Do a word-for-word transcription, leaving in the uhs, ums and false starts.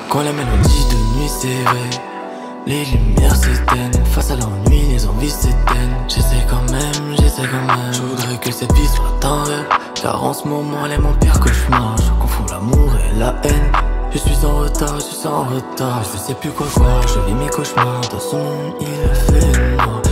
Quand la mélodie de nuit s'éveille, les lumières s'éteignent. Face à l'ennui, les envies s'éteignent. J'essaie quand même, j'essaie quand même. Je voudrais que cette vie soit un rêve, car en ce moment elle est mon pire cauchemar. Je confonds l'amour et la haine. Je suis en retard, je suis en retard. Je sais plus quoi voir, je vis mes cauchemars. Dans son monde il fait noir.